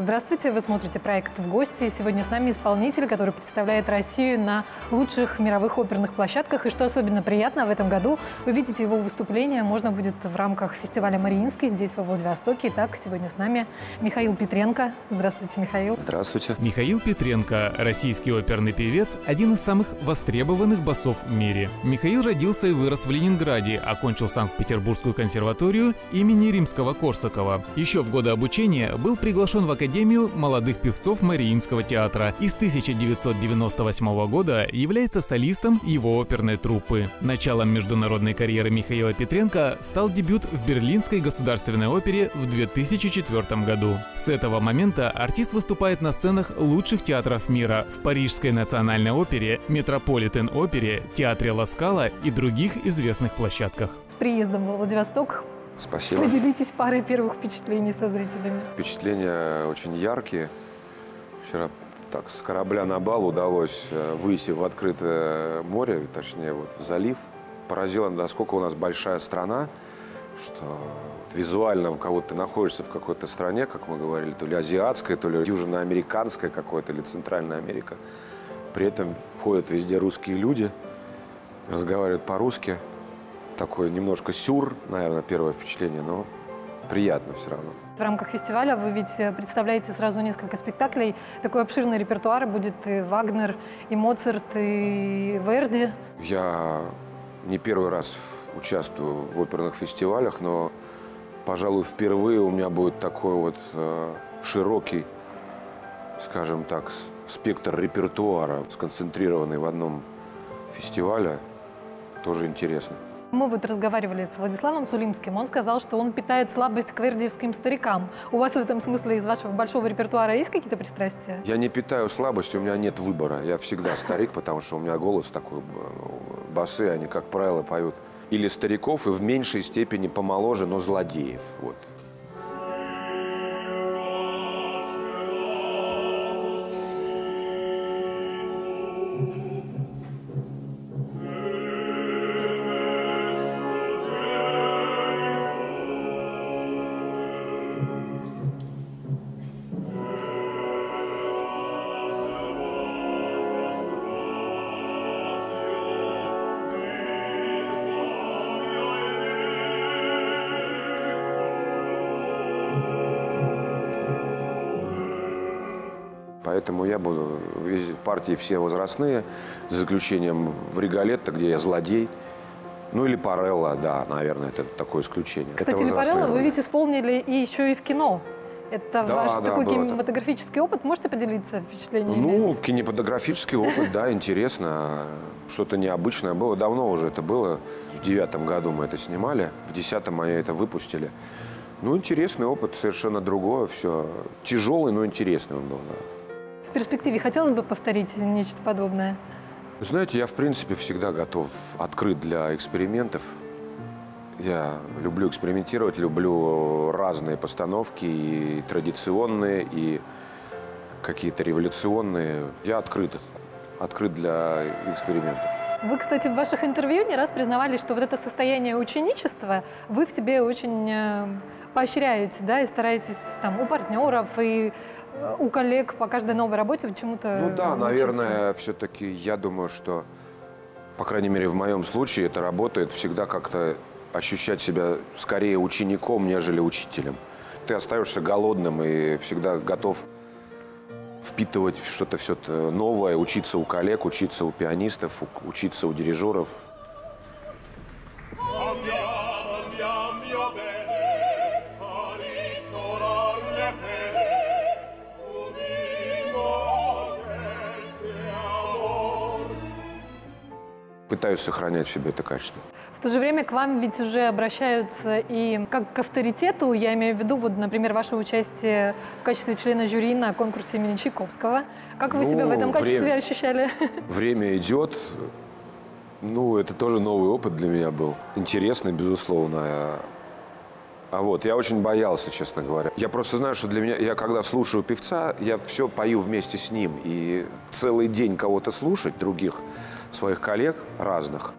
Здравствуйте, вы смотрите проект «В гости». Сегодня с нами исполнитель, который представляет Россию на лучших мировых оперных площадках. И что особенно приятно, в этом году увидеть его выступление можно будет в рамках фестиваля «Мариинский» здесь, во Владивостоке. Итак, сегодня с нами Михаил Петренко. Здравствуйте, Михаил. Здравствуйте. Михаил Петренко – российский оперный певец, один из самых востребованных басов в мире. Михаил родился и вырос в Ленинграде, окончил Санкт-Петербургскую консерваторию имени Римского-Корсакова. Еще в годы обучения был приглашен в Академию молодых певцов Мариинского театра и с 1998 года является солистом его оперной труппы. Началом международной карьеры Михаила Петренко стал дебют в Берлинской государственной опере в 2004 году. С этого момента артист выступает на сценах лучших театров мира в Парижской национальной опере, Метрополитен-опере, Театре Ла Скала и других известных площадках. С приездом в Владивосток. Спасибо. Поделитесь парой первых впечатлений со зрителями. Впечатления очень яркие. Вчера так с корабля на бал удалось выйти в открытое море, точнее вот в залив. Поразило, насколько у нас большая страна, что визуально, когда ты находишься в какой-то стране, как мы говорили, то ли азиатской, то ли южноамериканской какой-то, или Центральная Америка. При этом ходят везде русские люди, разговаривают по-русски. Такой немножко сюр, наверное, первое впечатление, но приятно все равно. В рамках фестиваля вы ведь представляете сразу несколько спектаклей. Такой обширный репертуар, будет и Вагнер, и Моцарт, и Верди. Я не первый раз участвую в оперных фестивалях, но, пожалуй, впервые у меня будет такой вот широкий, скажем так, спектр репертуара, сконцентрированный в одном фестивале. Тоже интересно. Мы вот разговаривали с Владиславом Сулимским. Он сказал, что он питает слабость к вердиевским старикам. У вас в этом смысле из вашего большого репертуара есть какие-то пристрастия? Я не питаю слабости, у меня нет выбора. Я всегда старик, потому что у меня голос такой, басы, они, как правило, поют или стариков, и в меньшей степени помоложе, но злодеев. Вот. Поэтому я буду ездить в партии все возрастные, за заключением в Риголетто, где я злодей. Ну или Парелла, да, наверное, это такое исключение. Кстати, Парелла вы ведь исполнили и еще и в кино. Это да, ваш такой кинематографический это. опыт. Можете поделиться впечатлениями? Ну, кинематографический опыт, да, интересно. Что-то необычное было. Давно уже это было. В 2009 году мы это снимали, в 2010 мы это выпустили. Ну, интересный опыт, совершенно другое все. Тяжелый, но интересный он был, да. В перспективе хотелось бы повторить нечто подобное? Знаете, я, в принципе, всегда готов, открыт для экспериментов. Я люблю экспериментировать, люблю разные постановки, и традиционные, и какие-то революционные. Я открыт для экспериментов. Вы, кстати, в ваших интервью не раз признавались, что вот это состояние ученичества вы в себе очень поощряете, да, и стараетесь там у партнеров и у коллег по каждой новой работе чему-то Ну да, учиться. наверное, все-таки я думаю, что, по крайней мере, в моем случае это работает всегда как-то ощущать себя скорее учеником, нежели учителем. Ты остаешься голодным и всегда готов впитывать что-то все новое, учиться у коллег, учиться у пианистов, учиться у дирижеров. Пытаюсь сохранять в себе это качество. В то же время к вам ведь уже обращаются и как к авторитету, я имею в виду, вот, например, ваше участие в качестве члена жюри на конкурсе имени Чайковского. Как вы себя в этом качестве ощущали? Время идет. Ну, это тоже новый опыт для меня был. Интересный, безусловно. А вот, я очень боялся, честно говоря. Я просто знаю, что для меня, я когда слушаю певца, я все пою вместе с ним. И целый день кого-то слушать, других своих коллег разных,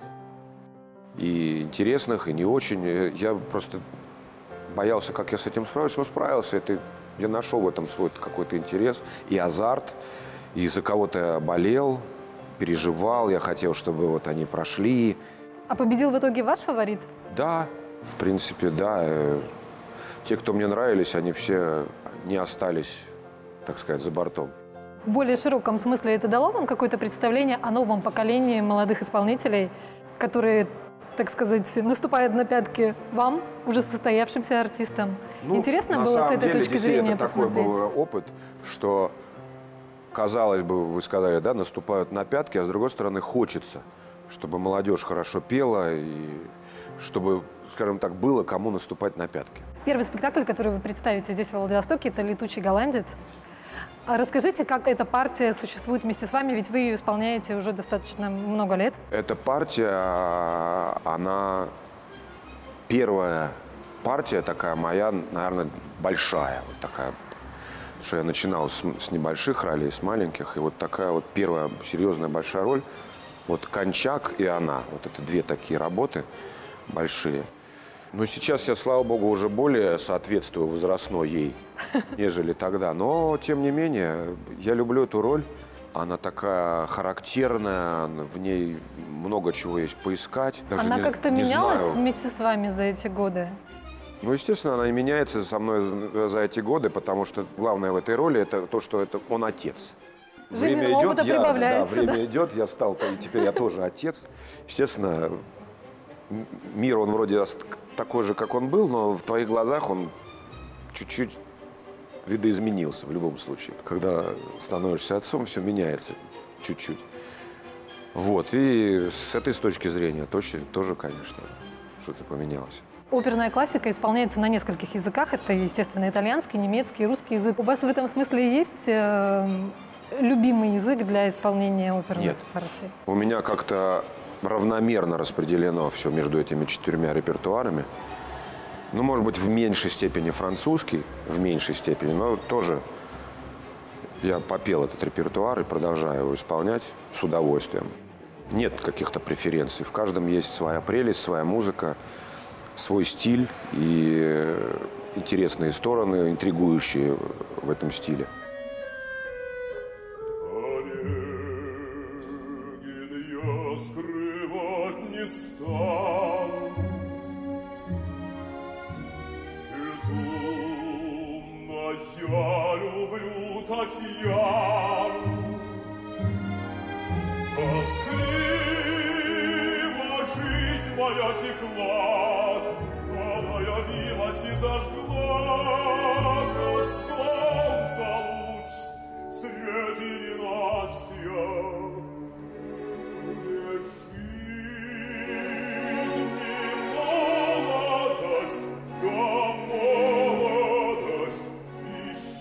и интересных, и не очень. Я просто боялся, как я с этим справлюсь, но справился. Это Я нашел в этом свой какой-то интерес и азарт, и за кого-то я болел, переживал, я хотел, чтобы вот они прошли. А победил в итоге ваш фаворит? Да, в принципе, да. Те, кто мне нравились, они все не остались, так сказать, за бортом. В более широком смысле это дало вам какое-то представление о новом поколении молодых исполнителей, которые, так сказать, наступают на пятки вам, уже состоявшимся артистам? Ну, Интересно было с этой точки зрения посмотреть? Такой был опыт, что, казалось бы, вы сказали, да, наступают на пятки, а с другой стороны хочется, чтобы молодежь хорошо пела и чтобы, скажем так, было кому наступать на пятки. Первый спектакль, который вы представите здесь, в Владивостоке, это «Летучий голландец». А расскажите, как эта партия существует вместе с вами, ведь вы ее исполняете уже достаточно много лет. Эта партия, она первая партия такая моя, наверное, большая. Вот такая, потому что я начинал с небольших ролей, с маленьких. И вот такая вот первая серьезная большая роль. Вот «Кончак» и «Она». Вот это две такие работы большие. Но сейчас я, слава богу, уже более соответствую возрастной ей, нежели тогда. Но, тем не менее, я люблю эту роль. Она такая характерная, в ней много чего есть поискать. Даже Она как-то менялась знаю. вместе с вами за эти годы? Ну, естественно, она и меняется со мной за эти годы, потому что главное в этой роли это то, что он отец. Жизненного опыта прибавляется, время идет, я стал, и теперь я тоже отец. Естественно, мир, он вроде такой же, как он был, но в твоих глазах он чуть-чуть видоизменился в любом случае. Когда становишься отцом, все меняется чуть-чуть. Вот, и с этой точки зрения тоже, конечно, что-то поменялось. Оперная классика исполняется на нескольких языках. Это, естественно, итальянский, немецкий, русский язык. У вас в этом смысле есть любимый язык для исполнения оперных партий? У меня как-то равномерно распределено все между этими 4 репертуарами. Ну, может быть, в меньшей степени французский, в меньшей степени, но тоже я попел этот репертуар и продолжаю его исполнять с удовольствием. Нет каких-то преференций. В каждом есть своя прелесть, своя музыка, свой стиль и интересные стороны, интригующие в этом стиле. Я люблю Татьяну, тоскливо жизнь моя текла, она явилась и зажгла, как солнце луч среди ненастья. Мне жизнь и молодость, да молодость и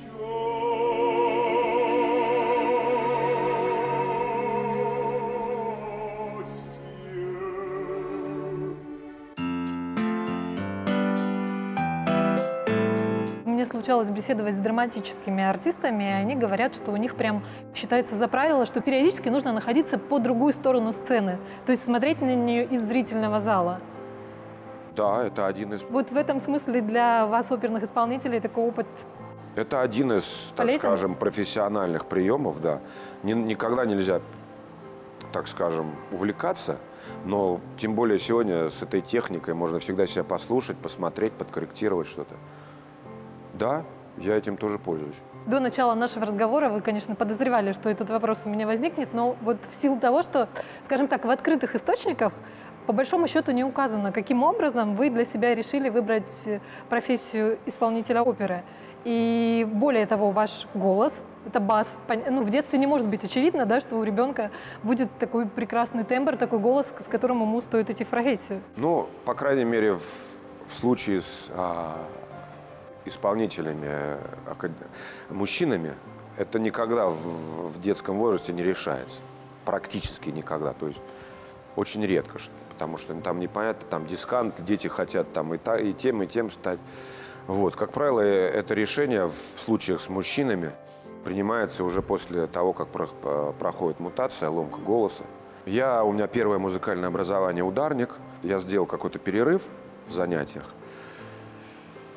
Мне случалось беседовать с драматическими артистами, и они говорят, что у них прям считается за правило, что периодически нужно находиться по другую сторону сцены, то есть смотреть на нее из зрительного зала. Да, это один из... Вот в этом смысле для вас, оперных исполнителей, такой опыт Это один из, так полезен? скажем, профессиональных приемов, да. Никогда нельзя, так скажем, увлекаться, но тем более сегодня с этой техникой можно всегда себя послушать, посмотреть, подкорректировать что-то. Да, я этим тоже пользуюсь. До начала нашего разговора вы, конечно, подозревали, что этот вопрос у меня возникнет, но вот в силу того, что, скажем так, в открытых источниках по большому счету не указано, каким образом вы для себя решили выбрать профессию исполнителя оперы. И более того, ваш голос, это бас, ну, в детстве не может быть очевидно, да, что у ребенка будет такой прекрасный тембр, такой голос, с которым ему стоит идти в профессию. Ну, по крайней мере, в случае с исполнителями, мужчинами, это никогда в детском возрасте не решается. Практически никогда. То есть очень редко, потому что там непонятно, там дискант, дети хотят там и тем стать. Вот. Как правило, это решение в случаях с мужчинами принимается уже после того, как проходит мутация, ломка голоса. У меня первое музыкальное образование ударник. Я сделал какой-то перерыв в занятиях.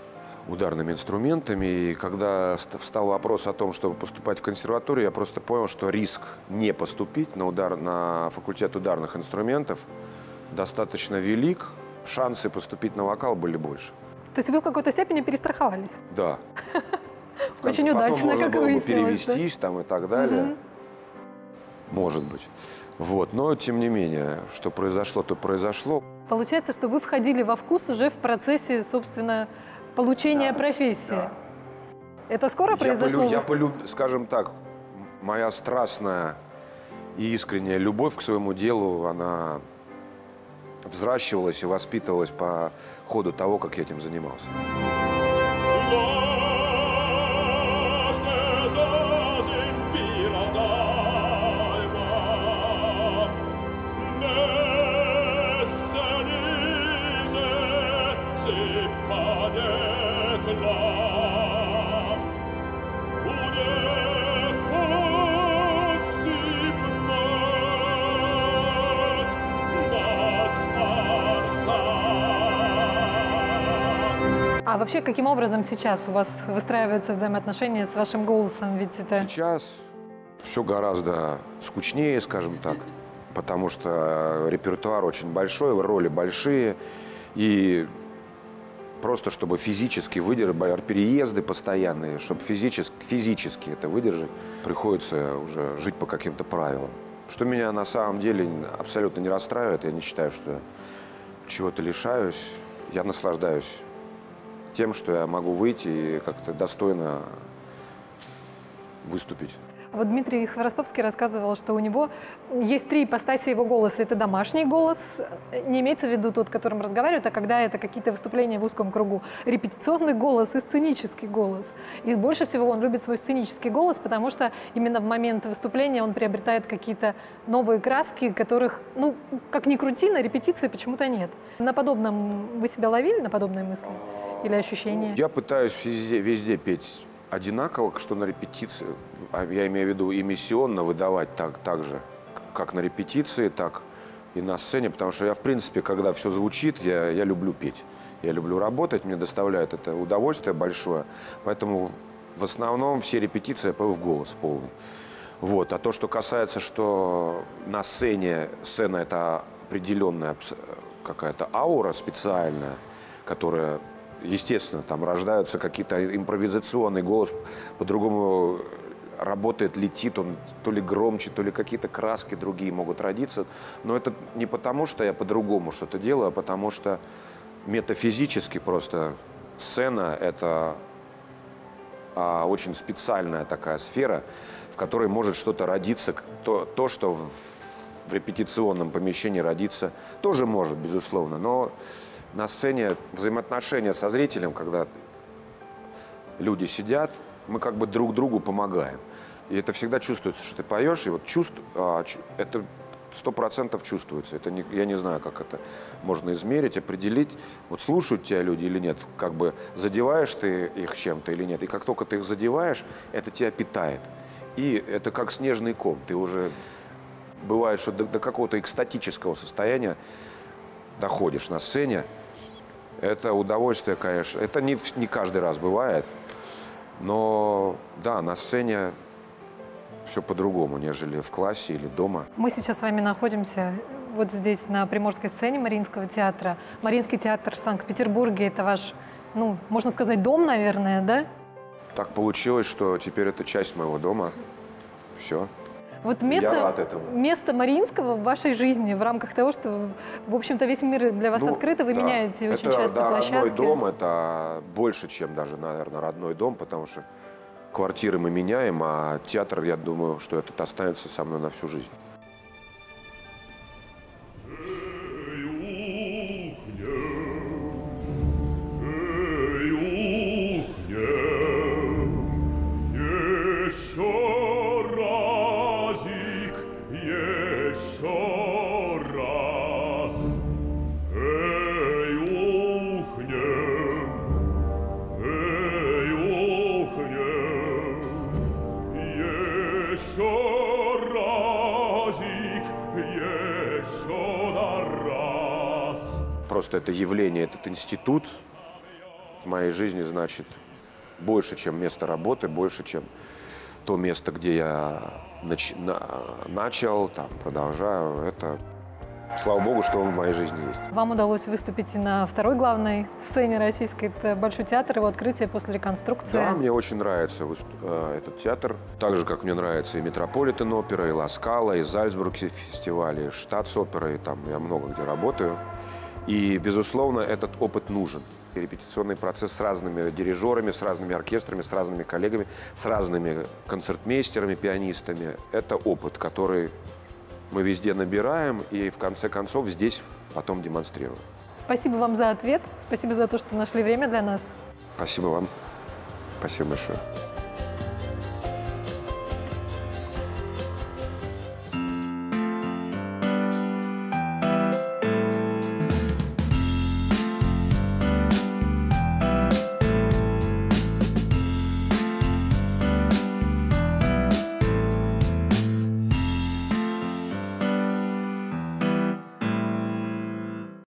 ударными инструментами. И когда встал вопрос о том, чтобы поступать в консерваторию, я просто понял, что риск не поступить на факультет ударных инструментов достаточно велик. Шансы поступить на вокал были больше. То есть вы в какой-то степени перестраховались? Да. Очень Потом удачно, можно как было бы выяснилось, перевестись там и так далее. Может быть. Вот. Но, тем не менее, что произошло, то произошло. Получается, что вы входили во вкус уже в процессе, собственно, получения профессии. Да. Это скоро произошло? Скажем так, моя страстная и искренняя любовь к своему делу, она взращивалась и воспитывалась по ходу того, как я этим занимался. А вообще, каким образом сейчас у вас выстраиваются взаимоотношения с вашим голосом? Ведь это... Сейчас все гораздо скучнее, скажем так, потому что репертуар очень большой, роли большие, и просто чтобы физически выдержать, переезды постоянные, чтобы физически это выдержать, приходится уже жить по каким-то правилам. Что меня на самом деле абсолютно не расстраивает, я не считаю, что чего-то лишаюсь, я наслаждаюсь тем, что я могу выйти и как-то достойно выступить. Вот Дмитрий Хворостовский рассказывал, что у него есть 3 ипостаси его голоса. Это домашний голос, не имеется в виду тот, которым разговаривают, а когда это какие-то выступления в узком кругу. Репетиционный голос и сценический голос. И больше всего он любит свой сценический голос, потому что именно в момент выступления он приобретает какие-то новые краски, которых, ну, как ни крути, на репетиции почему-то нет. На подобном вы себя ловили, на подобные мысли или ощущения? Я пытаюсь везде петь одинаково, что на репетиции, я имею в виду эмиссионно выдавать так же, как на репетиции, так и на сцене, потому что я, в принципе, когда все звучит, я люблю петь, я люблю работать, мне доставляет это удовольствие большое, поэтому в основном все репетиции я пою в голос полный. Вот. А то, что касается, что на сцена это определенная какая-то аура специальная, которая... Естественно, там рождаются какие-то импровизационный голос, по-другому работает, летит он то ли громче, то ли какие-то краски другие могут родиться. Но это не потому, что я по-другому что-то делаю, а потому что метафизически просто сцена – это очень специальная такая сфера, в которой может что-то родиться, то, что в репетиционном помещении родится, тоже может, безусловно, но на сцене взаимоотношения со зрителем, когда люди сидят, мы как бы друг другу помогаем. И это всегда чувствуется, что ты поешь, и вот это 100% чувствуется. Это я не знаю, как это можно измерить, определить, вот слушают тебя люди или нет, как бы задеваешь ты их чем-то или нет. И как только ты их задеваешь, это тебя питает. И это как снежный ком. Ты уже, бывает, что до какого-то экстатического состояния доходишь на сцене. Это удовольствие, конечно. Это не каждый раз бывает. Но да, на сцене все по-другому, нежели в классе или дома. Мы сейчас с вами находимся вот здесь, на Приморской сцене Мариинского театра. Мариинский театр в Санкт-Петербурге – это ваш, ну, можно сказать, дом, наверное, да? Так получилось, что теперь это часть моего дома. Все. Вот Я рад этому. место Мариинского в вашей жизни, в рамках того, что, в общем-то, весь мир для вас открыт, и вы меняете очень часто площадки. Родной дом – это больше, чем даже, наверное, родной дом, потому что квартиры мы меняем, а театр, я думаю, что этот останется со мной на всю жизнь. Просто это явление, этот институт в моей жизни значит больше, чем место работы, больше, чем то место, где я начал, там, продолжаю. Это, слава богу, что он в моей жизни есть. Вам удалось выступить на второй главной сцене российской. Это Большой театр, его открытие после реконструкции. Да, мне очень нравится этот театр. Так же, как мне нравится и Метрополитен-опера, и Ла Скала, и Зальцбургский фестиваль, и Штатс-опера, и там я много где работаю. И, безусловно, этот опыт нужен. Репетиционный процесс с разными дирижерами, с разными оркестрами, с разными коллегами, с разными концертмейстерами, пианистами. Это опыт, который мы везде набираем и, в конце концов, здесь потом демонстрируем. Спасибо вам за ответ. Спасибо за то, что нашли время для нас. Спасибо вам. Спасибо большое.